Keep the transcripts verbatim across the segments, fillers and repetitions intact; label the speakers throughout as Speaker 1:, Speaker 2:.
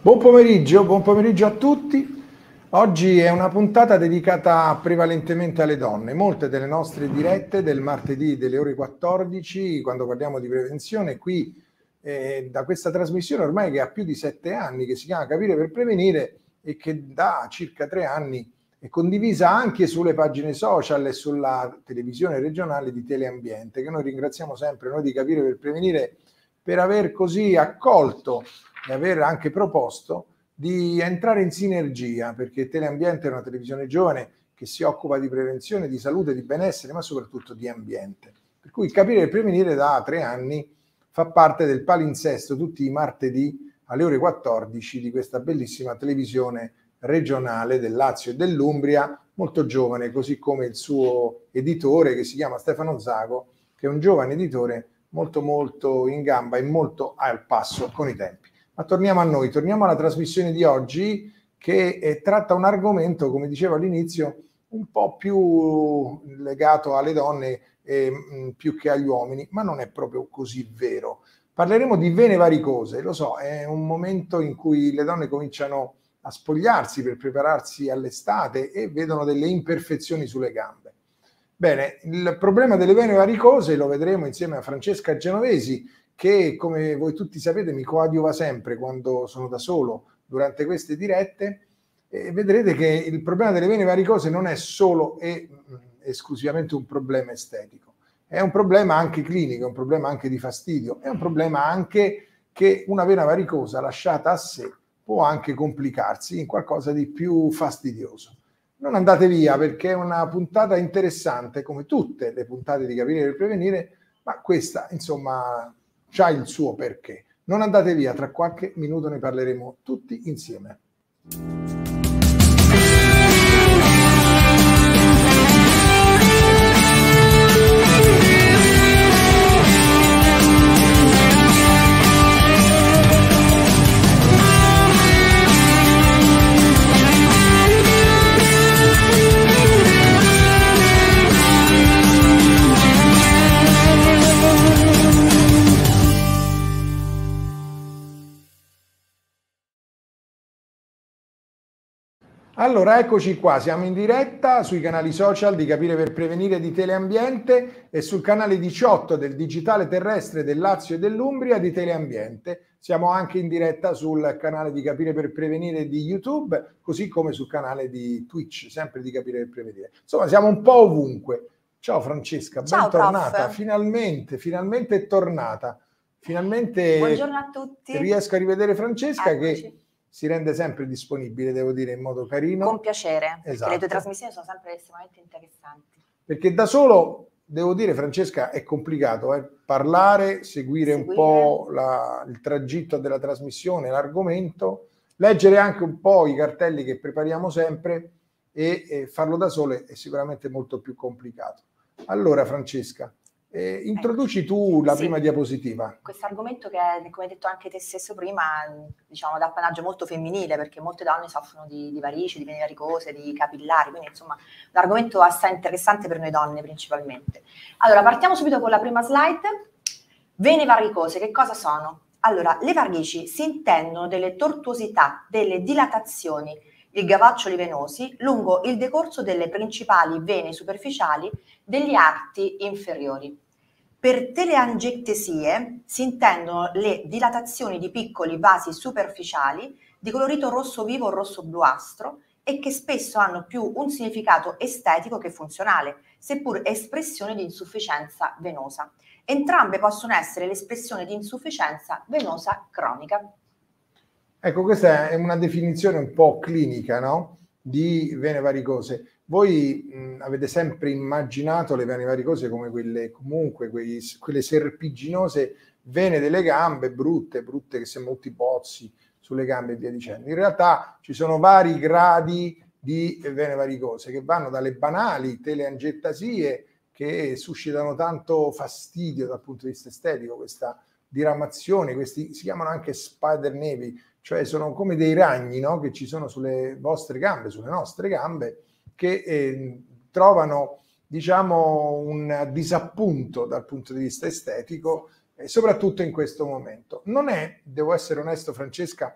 Speaker 1: Buon pomeriggio, buon pomeriggio a tutti. Oggi è una puntata dedicata prevalentemente alle donne. Molte delle nostre dirette del martedì delle ore quattordici, quando parliamo di prevenzione, qui eh, da questa trasmissione ormai che ha più di sette anni, che si chiama Capire per Prevenire e che da circa tre anni è condivisa anche sulle pagine social e sulla televisione regionale di Teleambiente, che noi ringraziamo sempre, noi di Capire per Prevenire, per aver così accolto e aver anche proposto di entrare in sinergia, perché Teleambiente è una televisione giovane che si occupa di prevenzione, di salute, di benessere, ma soprattutto di ambiente. Per cui Capire e Prevenire da tre anni fa parte del palinsesto tutti i martedì alle ore quattordici di questa bellissima televisione regionale del Lazio e dell'Umbria, molto giovane, così come il suo editore che si chiama Stefano Zago, che è un giovane editore molto molto in gamba e molto al passo con i tempi. Ma torniamo a noi, torniamo alla trasmissione di oggi che eh, tratta un argomento, come dicevo all'inizio, un po' più legato alle donne eh, mh, più che agli uomini, ma non è proprio così vero. Parleremo di vene varicose, lo so, è un momento in cui le donne cominciano a spogliarsi per prepararsi all'estate e vedono delle imperfezioni sulle gambe. Bene, il problema delle vene varicose lo vedremo insieme a Francesca Genovesi, che come voi tutti sapete mi coadiuva sempre quando sono da solo durante queste dirette, e vedrete che il problema delle vene varicose non è solo e mh, esclusivamente un problema estetico, è un problema anche clinico, è un problema anche di fastidio, è un problema anche che una vena varicosa lasciata a sé può anche complicarsi in qualcosa di più fastidioso. Non andate via, perché è una puntata interessante, come tutte le puntate di Capire per Prevenire, ma questa, insomma, c'ha il suo perché. Non andate via, tra qualche minuto ne parleremo tutti insieme. Allora, eccoci qua, siamo in diretta sui canali social di Capire per Prevenire di Teleambiente e sul canale diciotto del digitale terrestre del Lazio e dell'Umbria di Teleambiente. Siamo anche in diretta sul canale di Capire per Prevenire di YouTube, così come sul canale di Twitch, sempre di Capire per Prevenire. Insomma, siamo un po' ovunque. Ciao Francesca,
Speaker 2: Ciao,
Speaker 1: bentornata.
Speaker 2: prof.
Speaker 1: Finalmente, finalmente è tornata. Finalmente
Speaker 2: Buongiorno a tutti.
Speaker 1: Riesco a rivedere Francesca.
Speaker 2: Eccoci.
Speaker 1: Che si rende sempre disponibile, devo dire, in modo carino.
Speaker 2: Con piacere, perché
Speaker 1: esatto.
Speaker 2: le tue trasmissioni sono sempre estremamente interessanti.
Speaker 1: Perché da solo, devo dire, Francesca, è complicato eh? parlare, seguire, seguire un po' la, il tragitto della trasmissione, l'argomento, leggere anche un po' i cartelli che prepariamo sempre e, e farlo da sole è sicuramente molto più complicato. Allora, Francesca, Eh, introduci tu la
Speaker 2: sì.
Speaker 1: prima diapositiva.
Speaker 2: Questo argomento che, come hai detto anche te stesso prima, diciamo da appanaggio molto femminile, perché molte donne soffrono di, di varici, di vene varicose, di capillari, quindi insomma un argomento assai interessante per noi donne principalmente. Allora, partiamo subito con la prima slide. Vene varicose, che cosa sono? Allora, le varici si intendono delle tortuosità, delle dilatazioni, i gavaccioli venosi lungo il decorso delle principali vene superficiali degli arti inferiori. Per teleangectesie si intendono le dilatazioni di piccoli vasi superficiali di colorito rosso vivo o rosso bluastro e che spesso hanno più un significato estetico che funzionale, seppur espressione di insufficienza venosa. Entrambe possono essere l'espressione di insufficienza venosa cronica.
Speaker 1: Ecco, questa è una definizione un po' clinica, no? Di vene varicose. Voi mh, avete sempre immaginato le vene varicose come quelle, comunque, quei, quelle serpiginose vene delle gambe, brutte, brutte che sembrano tutti pozzi sulle gambe e via dicendo. In realtà ci sono vari gradi di vene varicose che vanno dalle banali teleangettasie che suscitano tanto fastidio dal punto di vista estetico, questa diramazione, questi si chiamano anche spider nevi, cioè sono come dei ragni, no? Che ci sono sulle vostre gambe, sulle nostre gambe, che eh, trovano, diciamo, un disappunto dal punto di vista estetico, eh, soprattutto in questo momento. Non è, devo essere onesto Francesca,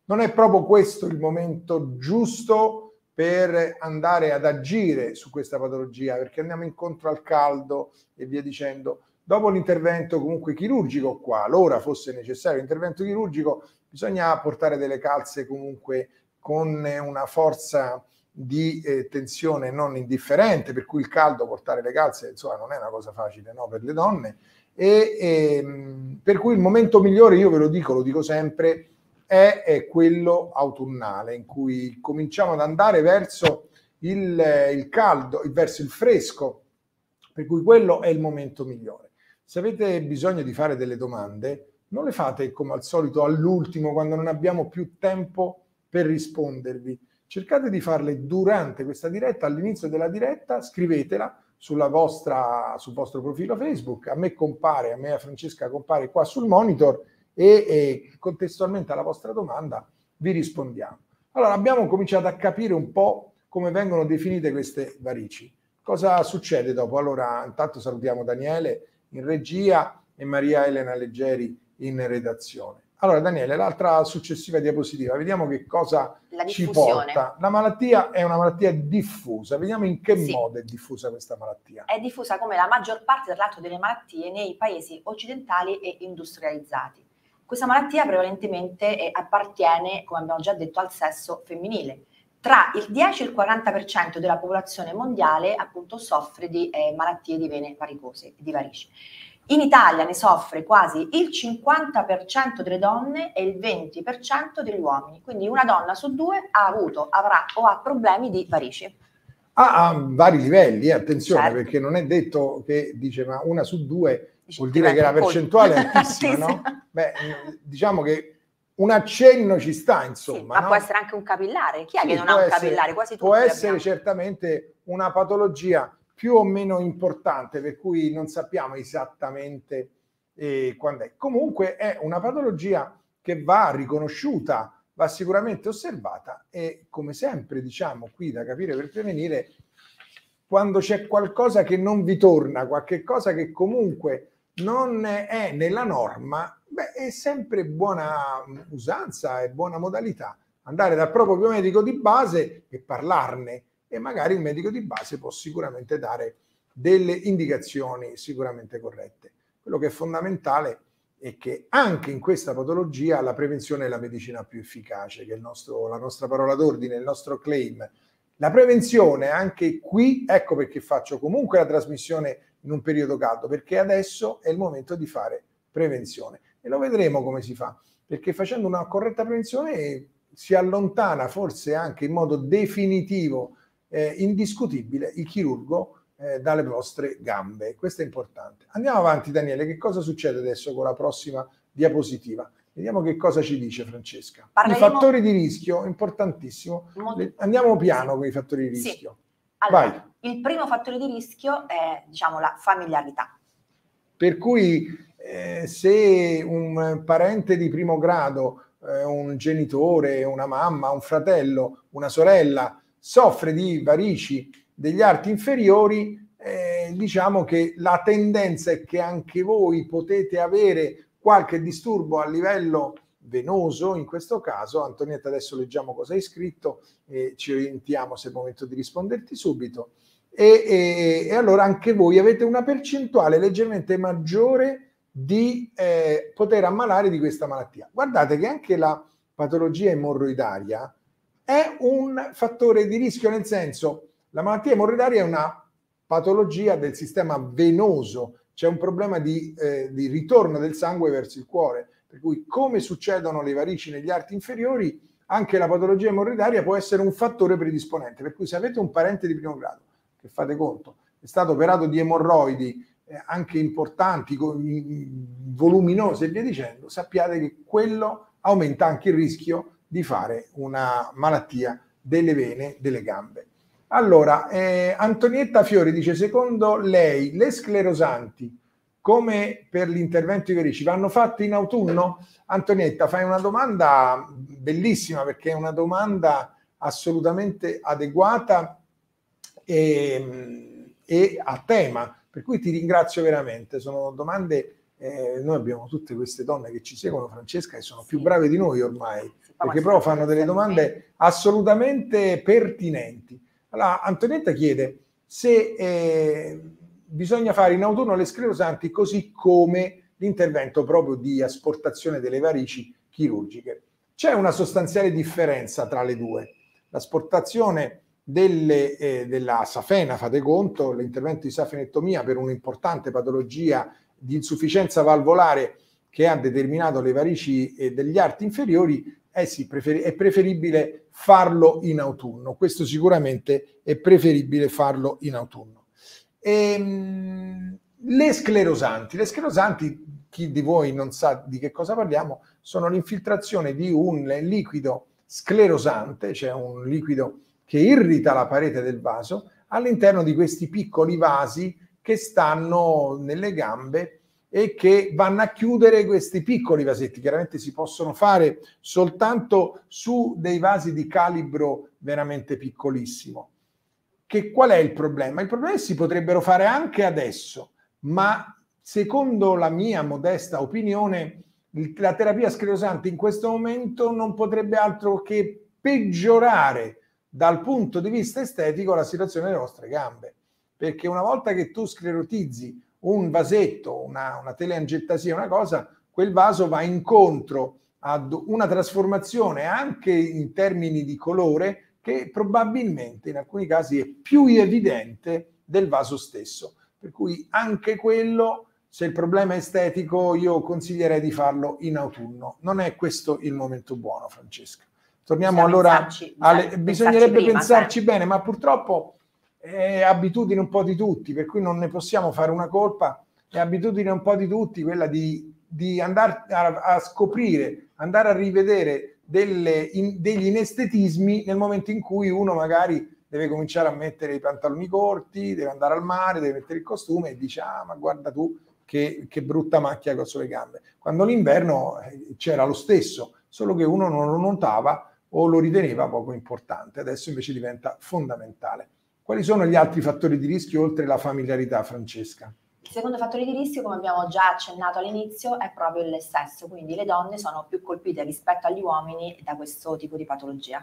Speaker 1: non è proprio questo il momento giusto per andare ad agire su questa patologia, perché andiamo incontro al caldo e via dicendo. Dopo l'intervento comunque chirurgico, qualora fosse necessario l'intervento chirurgico, bisogna portare delle calze comunque con una forza di eh, tensione non indifferente, per cui il caldo, portare le calze, insomma, non è una cosa facile, no, per le donne. E, e per cui il momento migliore, io ve lo dico, lo dico sempre, è, è quello autunnale, in cui cominciamo ad andare verso il, il caldo, verso il fresco, per cui quello è il momento migliore. Se avete bisogno di fare delle domande, non le fate come al solito all'ultimo, quando non abbiamo più tempo per rispondervi. Cercate di farle durante questa diretta, all'inizio della diretta, scrivetela sulla vostra, sul vostro profilo Facebook, a me compare, a me e a Francesca compare qua sul monitor e, e contestualmente alla vostra domanda vi rispondiamo. Allora, abbiamo cominciato a capire un po' come vengono definite queste varici. Cosa succede dopo? Allora, intanto salutiamo Daniele in regia e Maria Elena Leggeri in redazione. Allora, Daniele, l'altra successiva diapositiva, vediamo che cosa ci porta. La malattia è una malattia diffusa, vediamo in che sì. modo è diffusa questa malattia.
Speaker 2: È diffusa come la maggior parte, tra l'altro, delle malattie nei paesi occidentali e industrializzati. Questa malattia prevalentemente è, appartiene, come abbiamo già detto, al sesso femminile. Tra il dieci e il quaranta per cento della popolazione mondiale appunto soffre di eh, malattie di vene varicose, di varici. In Italia ne soffre quasi il cinquanta per cento delle donne e il venti per cento degli uomini, quindi una donna su due ha avuto, avrà o ha problemi di varici.
Speaker 1: Ah, a vari livelli, eh, attenzione, certo. Perché non è detto che dice ma una su due dice, vuol dire che la percentuale è altissima, no? Beh, diciamo che un accenno ci sta, insomma. Sì,
Speaker 2: ma
Speaker 1: no?
Speaker 2: può essere anche un capillare, chi è
Speaker 1: sì,
Speaker 2: che non ha un
Speaker 1: essere,
Speaker 2: capillare? Quasi tutti
Speaker 1: può essere
Speaker 2: abbiamo.
Speaker 1: certamente una patologia più o meno importante, per cui non sappiamo esattamente eh, quando è. Comunque è una patologia che va riconosciuta, va sicuramente osservata e, come sempre diciamo qui da Capire per Prevenire, quando c'è qualcosa che non vi torna, qualche cosa che comunque non è nella norma, beh, è sempre buona usanza e buona modalità andare dal proprio biomedico di base e parlarne. E magari il medico di base può sicuramente dare delle indicazioni sicuramente corrette. Quello che è fondamentale è che anche in questa patologia la prevenzione è la medicina più efficace, che è il nostro, la nostra parola d'ordine, il nostro claim. La prevenzione anche qui, ecco perché faccio comunque la trasmissione in un periodo caldo, perché adesso è il momento di fare prevenzione. E lo vedremo come si fa, perché facendo una corretta prevenzione si allontana forse anche in modo definitivo Eh, indiscutibile il chirurgo eh, dalle vostre gambe. Questo è importante. Andiamo avanti, Daniele. Che cosa succede adesso con la prossima diapositiva? Vediamo che cosa ci dice Francesca. Parleremo... I fattori di rischio, importantissimo. Molto... Andiamo piano sì. con i fattori di rischio.
Speaker 2: Sì. Allora,
Speaker 1: vai.
Speaker 2: Il primo fattore di rischio è, diciamo, la familiarità.
Speaker 1: Per cui eh, se un parente di primo grado, eh, un genitore, una mamma, un fratello, una sorella soffre di varici degli arti inferiori, eh, diciamo che la tendenza è che anche voi potete avere qualche disturbo a livello venoso, in questo caso. Antonietta, adesso leggiamo cosa hai scritto e ci orientiamo se è il momento di risponderti subito. E, e, e allora anche voi avete una percentuale leggermente maggiore di eh, poter ammalare di questa malattia. Guardate che anche la patologia emorroidaria è un fattore di rischio, nel senso, la malattia emorroidaria è una patologia del sistema venoso, c'è un problema di, eh, di ritorno del sangue verso il cuore, per cui come succedono le varici negli arti inferiori, anche la patologia emorroidaria può essere un fattore predisponente, per cui se avete un parente di primo grado, che fate conto, è stato operato di emorroidi eh, anche importanti, voluminose e via dicendo, sappiate che quello aumenta anche il rischio di fare una malattia delle vene delle gambe. Allora, eh, Antonietta Fiori dice, secondo lei le sclerosanti, come per l'intervento di varici, vanno fatte in autunno? Antonietta, fai una domanda bellissima, perché è una domanda assolutamente adeguata e, e a tema, per cui ti ringrazio veramente. Sono domande Eh, noi abbiamo tutte queste donne che ci seguono, Francesca, e sono sì. più brave di noi ormai, sì, perché proprio fanno delle domande assolutamente pertinenti. Allora, Antonietta chiede se eh, bisogna fare in autunno le sclerosanti così come l'intervento proprio di asportazione delle varici chirurgiche. C'è una sostanziale differenza tra le due. L'asportazione delle, eh, della safena, fate conto, l'intervento di safenectomia per un'importante patologia di insufficienza valvolare che ha determinato le varici eh, degli arti inferiori, eh sì, preferi- è preferibile farlo in autunno. Questo sicuramente è preferibile farlo in autunno. Ehm, le sclerosanti, le sclerosanti, chi di voi non sa di che cosa parliamo, sono l'infiltrazione di un liquido sclerosante, cioè un liquido che irrita la parete del vaso, all'interno di questi piccoli vasi che stanno nelle gambe e che vanno a chiudere questi piccoli vasetti. Chiaramente si possono fare soltanto su dei vasi di calibro veramente piccolissimo. Che, qual è il problema? Il problema è che si potrebbero fare anche adesso, ma secondo la mia modesta opinione, la terapia sclerosante in questo momento non potrebbe altro che peggiorare dal punto di vista estetico la situazione delle nostre gambe, perché una volta che tu sclerotizzi un vasetto, una, una teleangiottasia, una cosa, quel vaso va incontro ad una trasformazione anche in termini di colore che probabilmente in alcuni casi è più evidente del vaso stesso, per cui anche quello, se il problema è estetico, io consiglierei di farlo in autunno. Non è questo il momento buono, Francesca. Torniamo bisogna allora pensarci, alle, bisogna, bisognerebbe pensarci, prima, pensarci bene, ma purtroppo è abitudine un po' di tutti, per cui non ne possiamo fare una colpa, è abitudine un po' di tutti quella di, di andare a, a scoprire, andare a rivedere delle, in, degli inestetismi nel momento in cui uno magari deve cominciare a mettere i pantaloni corti, deve andare al mare, deve mettere il costume e dice ah ma guarda tu che, che brutta macchia che ho sulle gambe, quando l'inverno c'era lo stesso, solo che uno non lo notava o lo riteneva poco importante, adesso invece diventa fondamentale. Quali sono gli altri fattori di rischio oltre la familiarità, Francesca?
Speaker 2: Il secondo fattore di rischio, come abbiamo già accennato all'inizio, è proprio il sesso, quindi le donne sono più colpite rispetto agli uomini da questo tipo di patologia.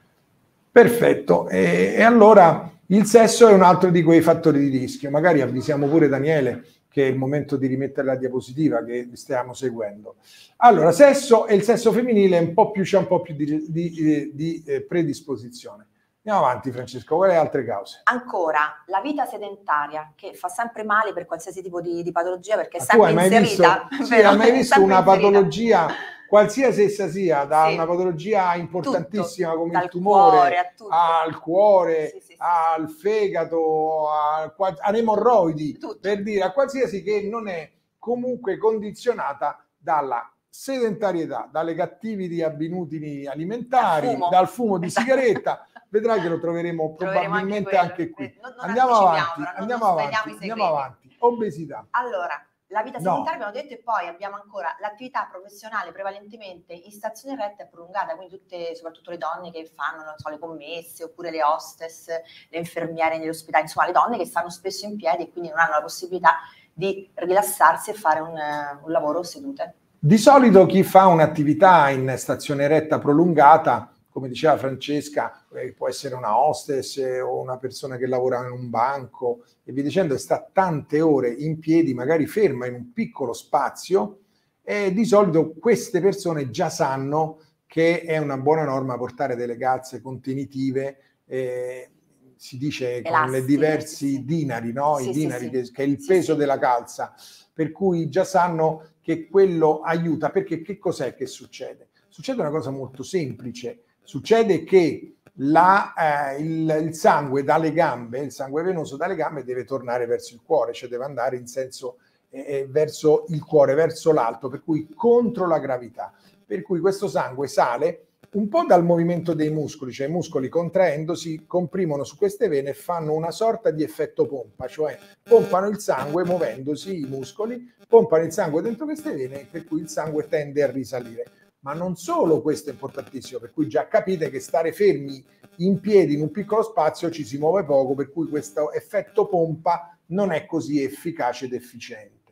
Speaker 1: Perfetto, e, e allora il sesso è un altro di quei fattori di rischio, magari avvisiamo pure Daniele che è il momento di rimettere la diapositiva che stiamo seguendo. Allora, sesso e il sesso femminile un po' più, c'è un po' più di, di, di, di eh, predisposizione. Andiamo avanti, Francesco, quali altre cause?
Speaker 2: Ancora, la vita sedentaria, che fa sempre male per qualsiasi tipo di, di patologia, perché è
Speaker 1: Ma
Speaker 2: sempre
Speaker 1: tu hai mai
Speaker 2: inserita.
Speaker 1: Visto, sì, hai mai visto una inserita. patologia, qualsiasi essa sia, da sì. una patologia importantissima tutto, come il tumore, cuore, al cuore, sì, sì, sì, al fegato, alle emorroidi, tutto. Per dire, a qualsiasi che non è comunque condizionata dalla sedentarietà, dalle cattivi abitudini alimentari, fumo. dal fumo di sigaretta. Vedrai che lo troveremo, troveremo probabilmente anche, anche qui. Non, non andiamo avanti, però, andiamo, non avanti andiamo avanti. Obesità.
Speaker 2: Allora, la vita sedentaria no. abbiamo detto, e poi abbiamo ancora l'attività professionale prevalentemente in stazione retta e prolungata, quindi tutte, soprattutto le donne che fanno, non so, le commesse, oppure le hostess, le infermiere negli ospedali, insomma le donne che stanno spesso in piedi e quindi non hanno la possibilità di rilassarsi e fare un, un lavoro sedute.
Speaker 1: Di solito chi fa un'attività in stazione retta prolungata, come diceva Francesca, eh, può essere una hostess eh, o una persona che lavora in un banco e via dicendo, e sta tante ore in piedi, magari ferma in un piccolo spazio, e di solito queste persone già sanno che è una buona norma portare delle calze contenitive, eh, si dice Elastiche, con le diversi sì. dinari, no? Sì, I dinari, sì, che, sì. che è il peso sì, della calza, per cui già sanno che quello aiuta, perché che cos'è che succede? Succede una cosa molto semplice, succede che la, eh, il, il sangue dalle gambe, il sangue venoso dalle gambe deve tornare verso il cuore, cioè deve andare in senso eh, verso il cuore, verso l'alto, per cui contro la gravità, per cui questo sangue sale un po' dal movimento dei muscoli, cioè i muscoli contraendosi comprimono su queste vene e fanno una sorta di effetto pompa, cioè pompano il sangue muovendosi i muscoli, pompano il sangue dentro queste vene, per cui il sangue tende a risalire. Ma non solo questo è importantissimo, per cui già capite che stare fermi in piedi in un piccolo spazio ci si muove poco, per cui questo effetto pompa non è così efficace ed efficiente.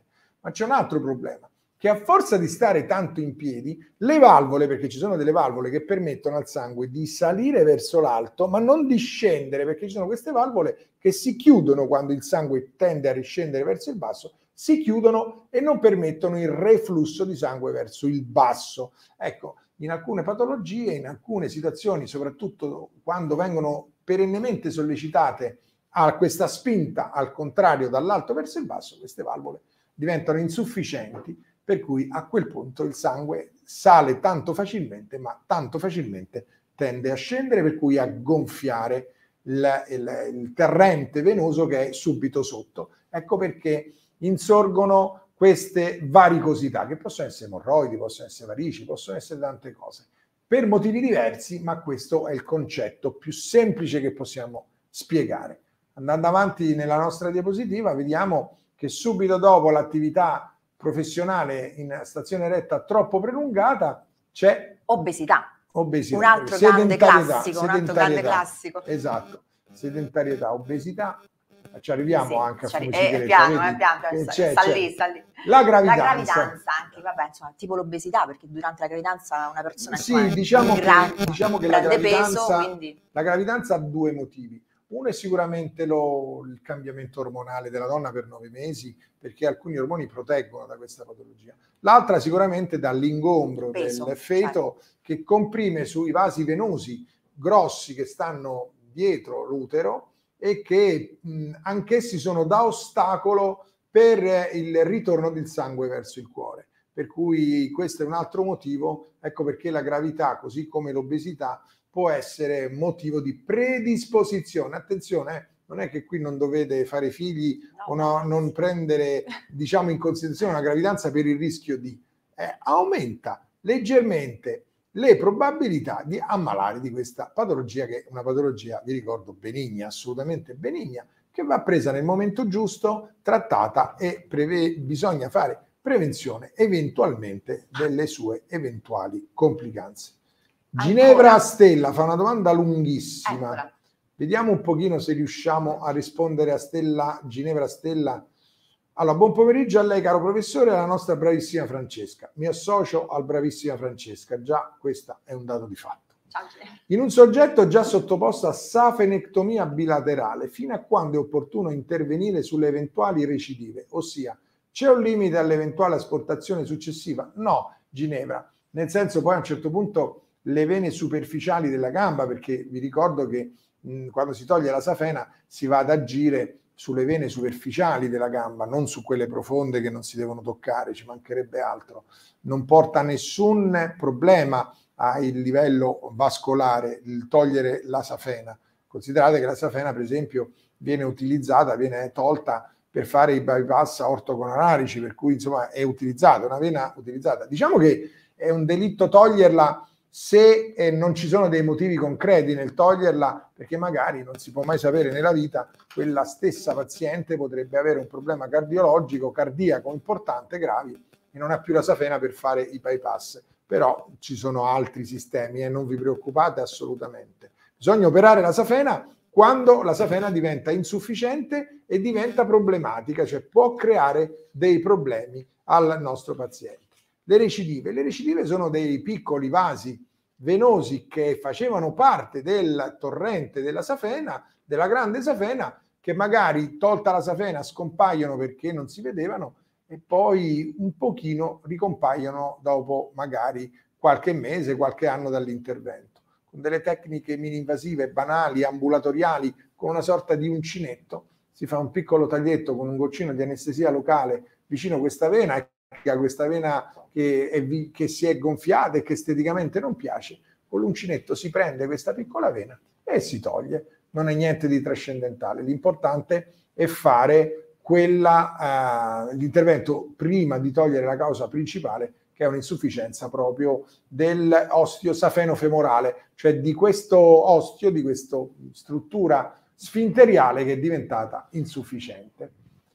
Speaker 1: ma c'è un altro problema, che a forza di stare tanto in piedi, le valvole, perché ci sono delle valvole che permettono al sangue di salire verso l'alto, ma non di scendere, perché ci sono queste valvole che si chiudono quando il sangue tende a riscendere verso il basso, si chiudono e non permettono il reflusso di sangue verso il basso. Ecco, in alcune patologie, in alcune situazioni, soprattutto quando vengono perennemente sollecitate a questa spinta, al contrario, dall'alto verso il basso, queste valvole diventano insufficienti, per cui a quel punto il sangue sale tanto facilmente, ma tanto facilmente tende a scendere, per cui a gonfiare il, il, il torrente venoso che è subito sotto. Ecco perché insorgono queste varicosità, che possono essere emorroidi, possono essere varici, possono essere tante cose, per motivi diversi, ma questo è il concetto più semplice che possiamo spiegare. Andando avanti nella nostra diapositiva, vediamo che subito dopo l'attività professionale in stazione eretta troppo prolungata c'è
Speaker 2: obesità.
Speaker 1: obesità,
Speaker 2: un altro grande classico, un altro grande classico.
Speaker 1: Esatto, sedentarietà, obesità. Ci arriviamo
Speaker 2: sì,
Speaker 1: anche a
Speaker 2: cioè,
Speaker 1: Fumicicletta,
Speaker 2: eh, piano, eh, piano, sta,
Speaker 1: c'è,
Speaker 2: sta
Speaker 1: c'è.
Speaker 2: lì, sta lì.
Speaker 1: La gravidanza.
Speaker 2: La gravidanza anche, vabbè, insomma, tipo l'obesità, perché durante la gravidanza una persona
Speaker 1: sì, diciamo,
Speaker 2: gran,
Speaker 1: che, diciamo che
Speaker 2: prende
Speaker 1: la gravidanza,
Speaker 2: peso, quindi...
Speaker 1: la gravidanza ha due motivi. Uno è sicuramente lo, il cambiamento ormonale della donna per nove mesi, perché alcuni ormoni proteggono da questa patologia. L'altra sicuramente dall'ingombro del feto, certo, che comprime sui vasi venosi grossi che stanno dietro l'utero e che mh, anch'essi sono da ostacolo per il ritorno del sangue verso il cuore. Per cui questo è un altro motivo, ecco perché la gravità, così come l'obesità, può essere motivo di predisposizione. Attenzione, eh, non è che qui non dovete fare figli no, o no, non prendere, diciamo, in considerazione una gravidanza per il rischio di... Eh, aumenta leggermente le probabilità di ammalare di questa patologia, che è una patologia, vi ricordo, benigna, assolutamente benigna, che va presa nel momento giusto, trattata e preve- bisogna fare prevenzione eventualmente delle sue eventuali complicanze. Ginevra Ancora? Stella fa una domanda lunghissima. Eccola. Vediamo un pochino se riusciamo a rispondere a Stella, Ginevra Stella. Allora, buon pomeriggio a lei, caro professore, e alla nostra bravissima Francesca. Mi associo al bravissima Francesca, già questo è un dato di fatto. In un soggetto già sottoposto a safenectomia bilaterale, fino a quando è opportuno intervenire sulle eventuali recidive? Ossia, c'è un limite all'eventuale asportazione successiva? No, Ginevra, nel senso poi a un certo punto le vene superficiali della gamba, perché vi ricordo che mh, quando si toglie la safena si va ad agire sulle vene superficiali della gamba, non su quelle profonde che non si devono toccare, ci mancherebbe altro. Non porta nessun problema al livello vascolare il togliere la safena. Considerate che la safena, per esempio, viene utilizzata, viene tolta per fare i bypass ortocoronarici, per cui insomma è utilizzata, una vena utilizzata. Diciamo che è un delitto toglierla se eh, non ci sono dei motivi concreti nel toglierla, perché magari non si può mai sapere nella vita, quella stessa paziente potrebbe avere un problema cardiologico, cardiaco importante, grave, e non ha più la safena per fare i bypass. Però ci sono altri sistemi e eh, non vi preoccupate assolutamente. Bisogna operare la safena quando la safena diventa insufficiente e diventa problematica, cioè può creare dei problemi al nostro paziente. Le recidive. Le recidive sono dei piccoli vasi venosi che facevano parte del torrente della safena, della grande safena, che magari tolta la safena scompaiono perché non si vedevano e poi un pochino ricompaiono dopo magari qualche mese, qualche anno dall'intervento. Con delle tecniche mini-invasive, banali, ambulatoriali, con una sorta di uncinetto, si fa un piccolo taglietto con un goccino di anestesia locale vicino a questa vena e a questa vena che, è, che si è gonfiata e che esteticamente non piace, con l'uncinetto si prende questa piccola vena e si toglie. Non è niente di trascendentale, l'importante è fare quella, uh, l'intervento prima di togliere la causa principale, che è un'insufficienza proprio dell'osteo safeno-femorale, cioè di questo osteo, di questa struttura sfinteriale che è diventata insufficiente.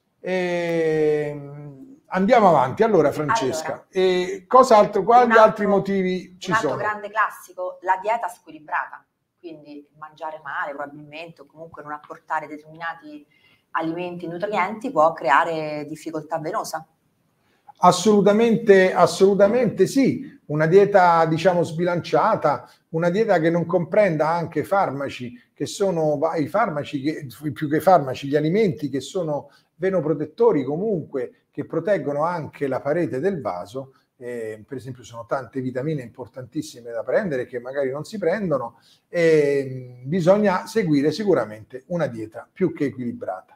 Speaker 1: E andiamo avanti. Allora, Francesca, allora, e cosa altro, quali altro, altri motivi ci sono?
Speaker 2: Un altro grande classico, la dieta squilibrata, quindi mangiare male probabilmente o comunque non apportare determinati alimenti nutrienti può creare difficoltà venosa.
Speaker 1: Assolutamente, assolutamente sì, una dieta diciamo sbilanciata, una dieta che non comprenda anche farmaci che sono i farmaci che più che farmaci, gli alimenti che sono venoprotettori comunque, che proteggono anche la parete del vaso. Eh, per esempio sono tante vitamine importantissime da prendere che magari non si prendono, e bisogna seguire sicuramente una dieta più che equilibrata.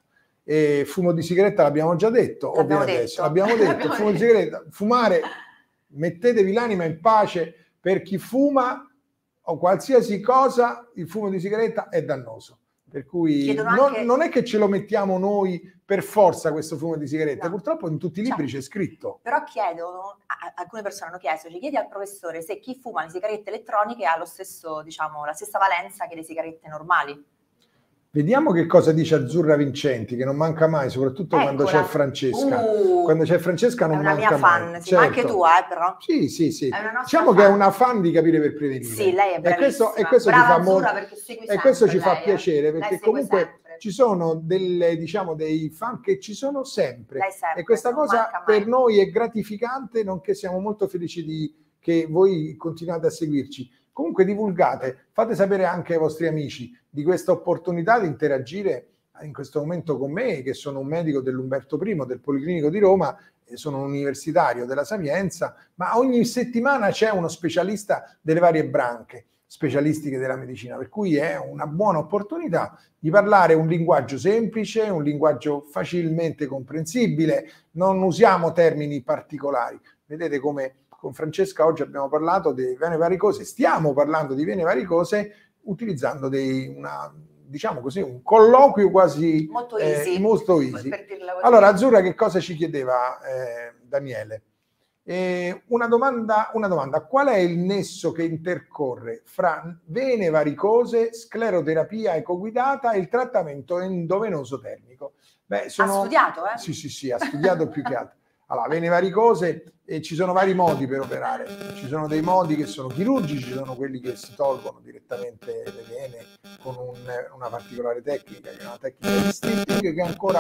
Speaker 1: E fumo di sigaretta l'abbiamo già detto,
Speaker 2: l'abbiamo
Speaker 1: ovviamente
Speaker 2: detto.
Speaker 1: l'abbiamo detto,
Speaker 2: l'abbiamo
Speaker 1: fumo
Speaker 2: detto.
Speaker 1: di sigaretta, fumare, mettetevi l'anima in pace, per chi fuma o qualsiasi cosa, il fumo di sigaretta è dannoso. Per cui non,
Speaker 2: anche...
Speaker 1: non è che ce lo mettiamo noi per forza questo fumo di sigaretta, no. Purtroppo in tutti i libri cioè, c'è scritto.
Speaker 2: Però chiedono, alcune persone hanno chiesto, ci chiedi al professore se chi fuma le sigarette elettroniche ha lo stesso, diciamo, la stessa valenza che le sigarette normali.
Speaker 1: Vediamo che cosa dice Azzurra Vincenti, che non manca mai, soprattutto Eccola. quando c'è Francesca. Uh, quando c'è Francesca non manca mai.
Speaker 2: È una mia fan,
Speaker 1: mai.
Speaker 2: sì,
Speaker 1: certo.
Speaker 2: ma anche tu, eh, però.
Speaker 1: Sì, sì, sì. Diciamo
Speaker 2: fan.
Speaker 1: che è una fan di Capire per Prevenire.
Speaker 2: Sì, lei è bravissima.
Speaker 1: E questo, e questo
Speaker 2: Brava
Speaker 1: ci fa
Speaker 2: Azzurra,
Speaker 1: molto,
Speaker 2: perché segui
Speaker 1: e questo ci
Speaker 2: lei,
Speaker 1: fa
Speaker 2: eh.
Speaker 1: piacere, perché comunque
Speaker 2: sempre.
Speaker 1: ci sono delle, diciamo, dei fan che ci sono sempre.
Speaker 2: sempre
Speaker 1: E questa cosa per noi è gratificante, nonché siamo molto felici di, che voi continuate a seguirci. Comunque divulgate, fate sapere anche ai vostri amici di questa opportunità di interagire in questo momento con me, che sono un medico dell'Umberto I del Policlinico di Roma, e sono un universitario della Sapienza, ma ogni settimana c'è uno specialista delle varie branche specialistiche della medicina, per cui è una buona opportunità di parlare un linguaggio semplice, un linguaggio facilmente comprensibile, non usiamo termini particolari. Vedete come con Francesca oggi abbiamo parlato di vene varicose, stiamo parlando di vene varicose utilizzando dei, una, diciamo così, un colloquio quasi
Speaker 2: molto easy.
Speaker 1: Eh, molto easy. Allora, Azzurra, che cosa ci chiedeva eh, Daniele? Eh, una, domanda, una domanda, qual è il nesso che intercorre fra vene varicose, scleroterapia ecoguidata e il trattamento endovenoso termico? Beh, sono...
Speaker 2: Ha studiato, eh?
Speaker 1: Sì, sì, sì, ha studiato più che altro. Allora, vene varicose, e ci sono vari modi per operare. Ci sono dei modi che sono chirurgici, ci sono quelli che si tolgono direttamente le vene con un, una particolare tecnica, che è una tecnica di stitching, che è ancora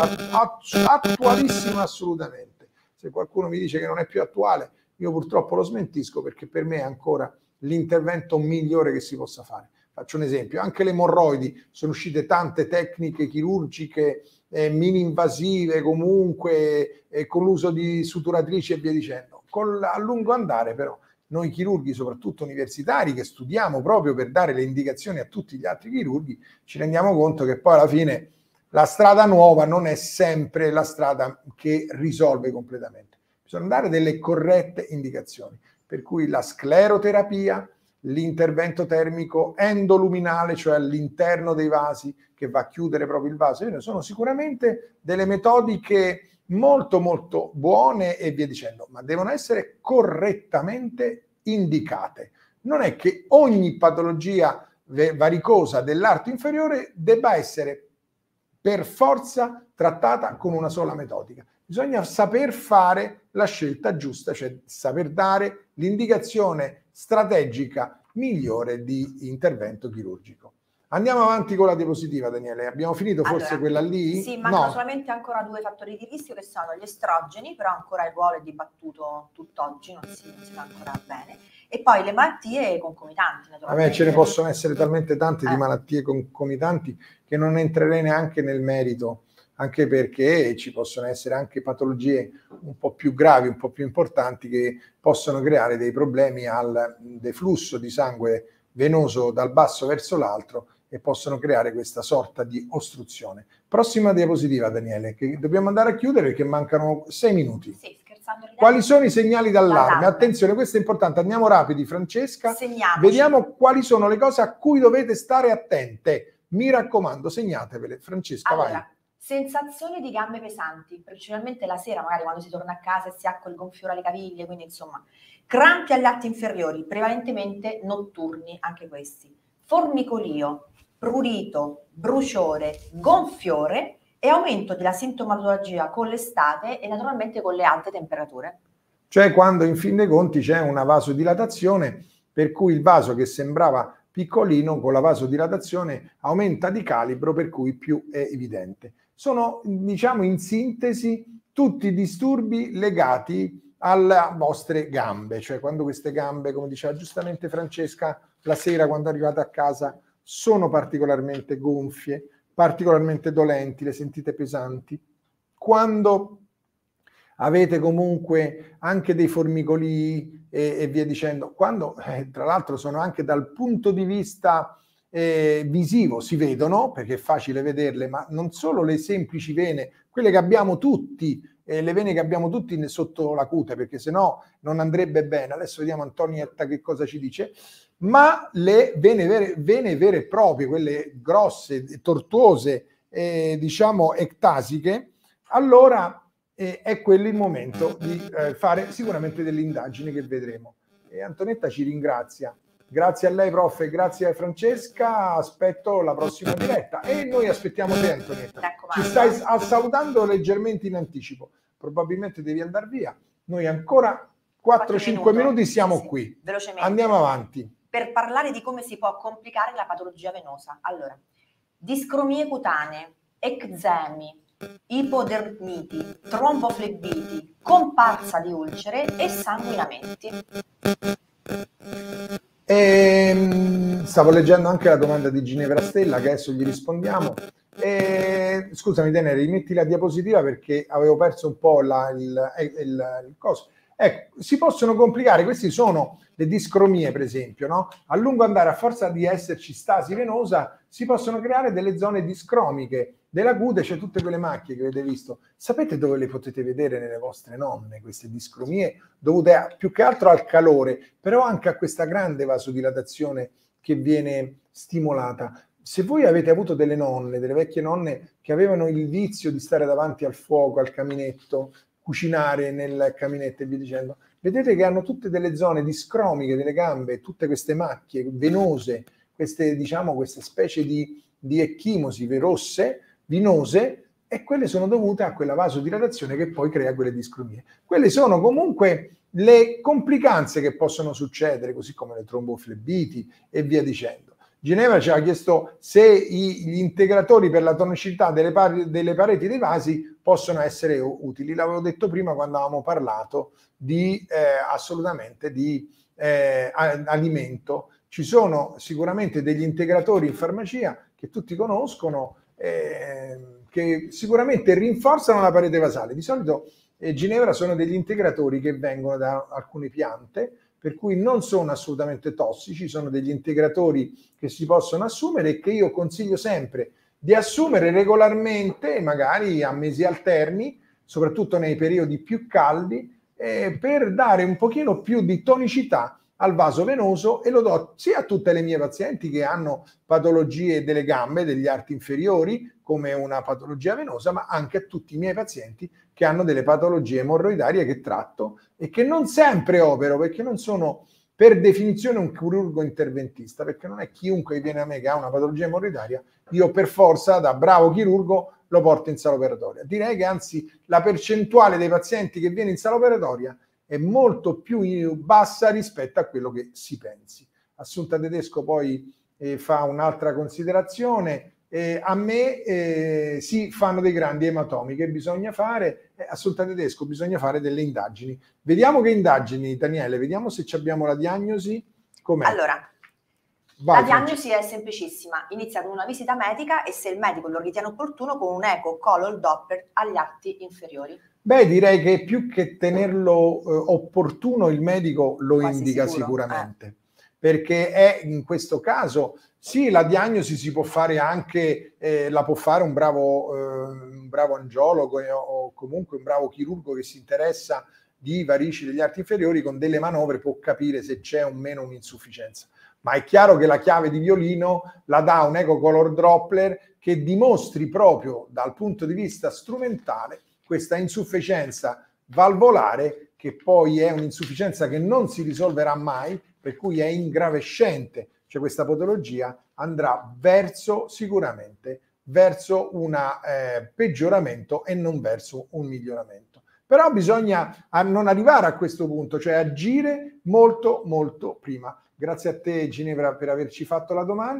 Speaker 1: attualissima assolutamente. Se qualcuno mi dice che non è più attuale, io purtroppo lo smentisco, perché per me è ancora l'intervento migliore che si possa fare. Faccio un esempio, anche le emorroidi, sono uscite tante tecniche chirurgiche eh, mini invasive comunque, eh, con l'uso di suturatrici e via dicendo. Con, a lungo andare però, noi chirurghi, soprattutto universitari, che studiamo proprio per dare le indicazioni a tutti gli altri chirurghi, ci rendiamo conto che poi alla fine la strada nuova non è sempre la strada che risolve completamente. Bisogna dare delle corrette indicazioni, per cui la scleroterapia, l'intervento termico endoluminale, cioè all'interno dei vasi, che va a chiudere proprio il vaso, sono sicuramente delle metodiche molto molto buone e via dicendo, ma devono essere correttamente indicate. Non è che ogni patologia varicosa dell'arto inferiore debba essere per forza trattata con una sola metodica. Bisogna saper fare la scelta giusta, cioè saper dare l'indicazione strategica migliore di intervento chirurgico. Andiamo avanti con la diapositiva, Daniele. Abbiamo finito forse
Speaker 2: allora,
Speaker 1: quella lì?
Speaker 2: Sì, mancano
Speaker 1: no.
Speaker 2: solamente ancora due fattori di rischio, che sono gli estrogeni, però ancora il ruolo è dibattuto tutt'oggi, non si, non si sa ancora bene, e poi le malattie concomitanti, naturalmente.
Speaker 1: A me ce ne possono essere talmente tante
Speaker 2: eh.
Speaker 1: di malattie concomitanti che non entrerei neanche nel merito, anche perché ci possono essere anche patologie un po' più gravi, un po' più importanti, che possono creare dei problemi al deflusso di sangue venoso dal basso verso l'alto e possono creare questa sorta di ostruzione. Prossima diapositiva, Daniele, che dobbiamo andare a chiudere perché mancano sei minuti.
Speaker 2: Sì, scherzando.
Speaker 1: Quali sono i segnali d'allarme?
Speaker 2: d'allarme?
Speaker 1: Attenzione, questo è importante. Andiamo rapidi, Francesca.
Speaker 2: Segniamoci.
Speaker 1: Vediamo quali sono le cose a cui dovete stare attente. Mi raccomando, segnatevele. Francesca,
Speaker 2: allora,
Speaker 1: vai.
Speaker 2: Sensazioni di gambe pesanti, principalmente la sera, magari quando si torna a casa e si ha quel gonfiore alle caviglie, quindi insomma, crampi agli atti inferiori, prevalentemente notturni, anche questi, formicolio, prurito, bruciore, gonfiore e aumento della sintomatologia con l'estate e naturalmente con le alte temperature.
Speaker 1: Cioè quando in fin dei conti c'è una vasodilatazione, per cui il vaso che sembrava piccolino con la vasodilatazione aumenta di calibro, per cui più è evidente. Sono, diciamo in sintesi, tutti disturbi legati alle vostre gambe, cioè quando queste gambe, come diceva giustamente Francesca, la sera quando arrivate a casa sono particolarmente gonfie, particolarmente dolenti, le sentite pesanti, quando avete comunque anche dei formicoli e, e via dicendo, quando eh, tra l'altro sono anche dal punto di vista eh, visivo, si vedono, perché è facile vederle, ma non solo le semplici vene, quelle che abbiamo tutti, eh, le vene che abbiamo tutti sotto la cute, perché sennò non andrebbe bene. Adesso vediamo Antonietta che cosa ci dice, ma le vene vere, vene vere e proprie, quelle grosse, tortuose, eh, diciamo ectasiche, allora eh, è quello il momento di eh, fare sicuramente delle indagini che vedremo. E Antonietta ci ringrazia. Grazie a lei, prof, e grazie a Francesca. Aspetto la prossima diretta. E noi aspettiamo te, Antonietta. Ci stai salutando leggermente in anticipo. Probabilmente devi andare via. Noi ancora quattro cinque minuti siamo sì, qui.
Speaker 2: Velocemente.
Speaker 1: Andiamo avanti.
Speaker 2: Per parlare di come si può complicare la patologia venosa. Allora, discromie cutanee, eczemi, ipodermiti, tromboflebiti, comparsa di ulcere e sanguinamenti.
Speaker 1: E, stavo leggendo anche la domanda di Ginevra Stella, che adesso gli rispondiamo. E, scusami Tenere, rimetti la diapositiva perché avevo perso un po' la, il, il, il coso. Ecco, si possono complicare, queste sono le discromie per esempio, no? A lungo andare, a forza di esserci stasi venosa, si possono creare delle zone discromiche della cute, c'è tutte quelle macchie che avete visto. Sapete dove le potete vedere nelle vostre nonne, queste discromie dovute a, più che altro al calore, però anche a questa grande vasodilatazione che viene stimolata. Se voi avete avuto delle nonne, delle vecchie nonne che avevano il vizio di stare davanti al fuoco, al caminetto, cucinare nel caminetto e via dicendo, vedete che hanno tutte delle zone discromiche delle gambe, tutte queste macchie venose, queste, diciamo, queste specie di, di ecchimosi rosse, vinose, e quelle sono dovute a quella vasodilatazione che poi crea quelle discromie. Quelle sono comunque le complicanze che possono succedere, così come le tromboflebiti e via dicendo. Ginevra ci ha chiesto se i, gli integratori per la tonicità delle, par- delle pareti dei vasi possono essere utili. L'avevo detto prima quando avevamo parlato di eh, assolutamente di eh, alimento. Ci sono sicuramente degli integratori in farmacia che tutti conoscono, eh, che sicuramente rinforzano la parete vasale. Di solito eh, Ginevra sono degli integratori che vengono da alcune piante, per cui non sono assolutamente tossici, sono degli integratori che si possono assumere e che io consiglio sempre di assumere regolarmente, magari a mesi alterni, soprattutto nei periodi più caldi, eh, per dare un pochino più di tonicità al vaso venoso, e lo do sia a tutte le mie pazienti che hanno patologie delle gambe, degli arti inferiori, come una patologia venosa, ma anche a tutti i miei pazienti che hanno delle patologie emorroidarie che tratto e che non sempre opero, perché non sono per definizione un chirurgo interventista, perché non è chiunque che viene a me che ha una patologia emorroidaria, io per forza da bravo chirurgo lo porto in sala operatoria. Direi che anzi la percentuale dei pazienti che viene in sala operatoria è molto più bassa rispetto a quello che si pensi. Assunta Tedesco poi eh, fa un'altra considerazione. Eh, a me eh, si fanno dei grandi ematomi, che bisogna fare? Eh, Assunta Tedesco, bisogna fare delle indagini. Vediamo che indagini, Daniele, vediamo se abbiamo la diagnosi. Com'è?
Speaker 2: Allora, Vai, la diagnosi è semplicissima, inizia con una visita medica e se il medico lo ritiene opportuno con un eco colon Doppler agli arti inferiori.
Speaker 1: Beh, direi che più che tenerlo eh, opportuno il medico lo Quasi indica sicuro. sicuramente, eh. perché è in questo caso, sì, la diagnosi si può fare anche, eh, la può fare un bravo, eh, un bravo angiologo eh, o comunque un bravo chirurgo che si interessa di varici degli arti inferiori, con delle manovre può capire se c'è o meno un'insufficienza. Ma è chiaro che la chiave di violino la dà un eco color Doppler che dimostri proprio dal punto di vista strumentale questa insufficienza valvolare, che poi è un'insufficienza che non si risolverà mai, per cui è ingravescente, cioè questa patologia andrà verso sicuramente verso un eh, peggioramento e non verso un miglioramento. Però bisogna non arrivare a questo punto, cioè agire molto molto prima. Grazie a te Ginevra per averci fatto la domanda.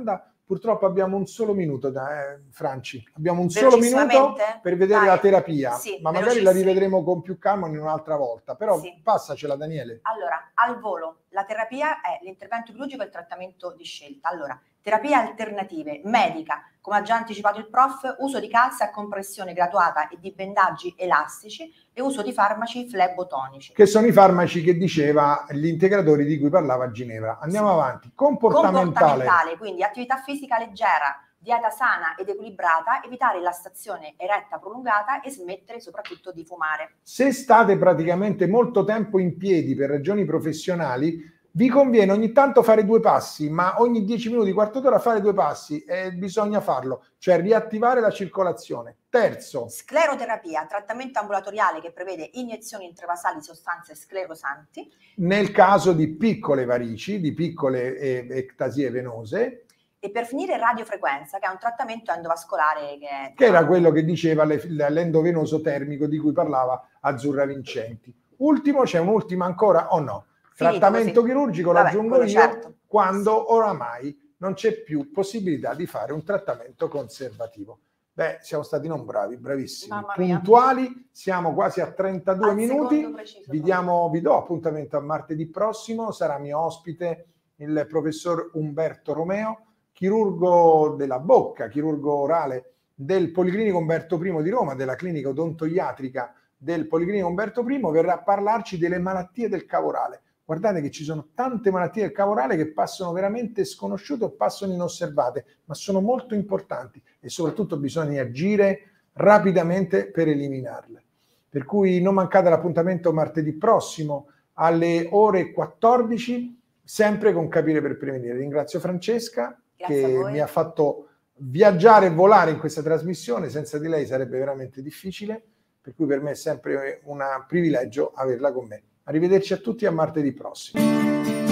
Speaker 1: Purtroppo abbiamo un solo minuto, da, eh, Franci, abbiamo un solo minuto per vedere
Speaker 2: Dai.
Speaker 1: la terapia,
Speaker 2: Sì,
Speaker 1: ma magari la rivedremo con più calma in un'altra volta, però
Speaker 2: sì.
Speaker 1: Passacela, Daniele.
Speaker 2: Allora, al volo, la terapia è l'intervento chirurgico e il trattamento di scelta. Allora, terapie alternative, medica, come ha già anticipato il prof, uso di calza a compressione graduata e di bendaggi elastici e uso di farmaci flebotonici.
Speaker 1: Che sono i farmaci che diceva gli integratori di cui parlava Ginevra. Andiamo sì. avanti. Comportamentale.
Speaker 2: Comportamentale, quindi attività fisica leggera, dieta sana ed equilibrata, evitare la stazione eretta prolungata e smettere soprattutto di fumare.
Speaker 1: Se state praticamente molto tempo in piedi per ragioni professionali, vi conviene ogni tanto fare due passi, ma ogni dieci minuti, quarto d'ora fare due passi e bisogna farlo, cioè riattivare la circolazione. Terzo.
Speaker 2: Scleroterapia, trattamento ambulatoriale che prevede iniezioni intravasali di sostanze sclerosanti.
Speaker 1: Nel caso di piccole varici, di piccole eh, ectasie venose.
Speaker 2: E per finire radiofrequenza, che è un trattamento endovascolare che...
Speaker 1: Che era quello che diceva l'endovenoso termico di cui parlava Azzurra Vincenti. Ultimo, c'è un ultimo ancora o no?
Speaker 2: Finito
Speaker 1: Trattamento
Speaker 2: così.
Speaker 1: chirurgico,
Speaker 2: Vabbè,
Speaker 1: lo aggiungo io,
Speaker 2: certo.
Speaker 1: quando oramai non c'è più possibilità di fare un trattamento conservativo. Beh, siamo stati non bravi, bravissimi, puntuali, siamo quasi a trentadue
Speaker 2: Al
Speaker 1: minuti,
Speaker 2: preciso,
Speaker 1: vi, diamo, vi do appuntamento a martedì prossimo, sarà mio ospite il professor Umberto Romeo, chirurgo della bocca, chirurgo orale del Policlinico Umberto primo di Roma, della clinica odontoiatrica del Policlinico Umberto primo, verrà a parlarci delle malattie del cavo orale. Guardate che ci sono tante malattie del cavo orale che passano veramente sconosciute o passano inosservate, ma sono molto importanti e soprattutto bisogna agire rapidamente per eliminarle. Per cui non mancate l'appuntamento martedì prossimo alle ore quattordici, sempre con Capire per Prevenire. Ringrazio Francesca che mi ha fatto viaggiare e volare in questa trasmissione, senza di lei sarebbe veramente difficile, per cui per me è sempre un privilegio averla con me. Arrivederci a tutti, a martedì prossimo.